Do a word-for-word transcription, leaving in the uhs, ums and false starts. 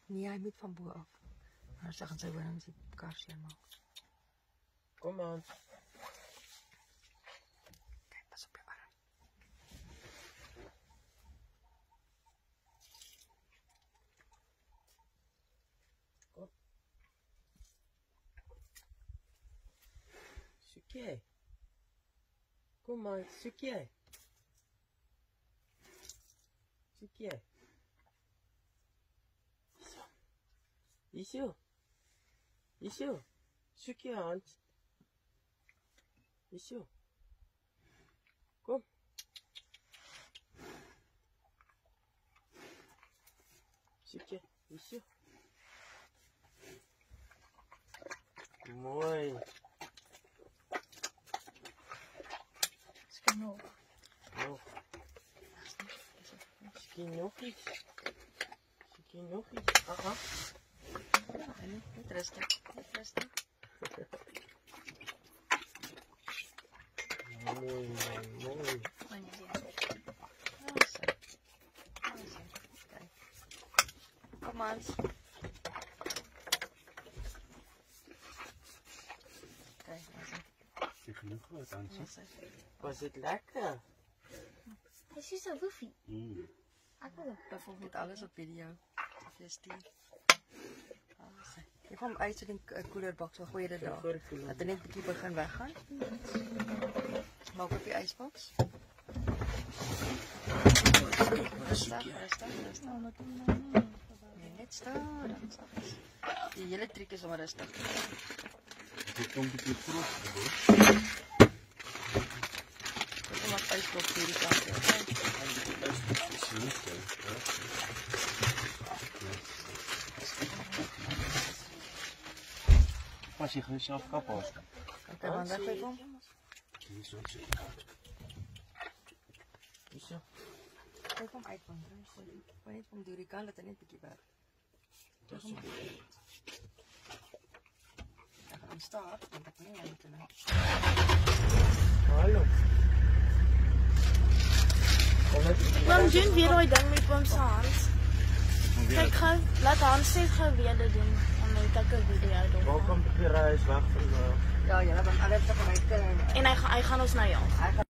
Nee, hy moet van bo af. Anders gaan sy horings die kar seer maak. Kom aan. Kijk, pas op je arm. Kom. Soek jy? Kom maar, soek jy? Soek jy? Hierso. Hierso. Soek jy hand. Hierso. Kom. Soek jy? Hierso. Mooi. Skyn nog. Nog. Skyn nog iets. Skyn nog iets. Aha. Ja, net rustig. Net rustig. Mooi, mooi, mooi. Kom aan. Kijk, Zeg genoeg wat aan Was het lekker? Hij is zo woefie. Mm. ik wil bijvoorbeeld alles op video. Of je stuurt. Je van uit in een koelerbox, dan gooi je er daar. Dat er net een beetje begin weggaan. Maak op je ijsbox. Rustig, rustig, rustig. Nee, net staan. Die hele truc is om rustig. Dit komt een beetje groot. Ik heb nog ijsbox hier die kant. Pas je gewoon zelf kap af. Oké, man, weg bij kom. Zo. Zo. Kijk hem uit van. Ik niet van die kan dat er net een beetje bij. Dat is Ik ga hem staan, want ik niet aan te doen. Hallo. Mam doen weer daai ding met oom se hand. Kyk gou, laat Hans sê gou weer dit doen. Dan moet ek 'n video doen. Welkom by die reis weg vandag. Ja, ja, dan alles te gaan uit. En hy gaan hy gaan ons nou ja.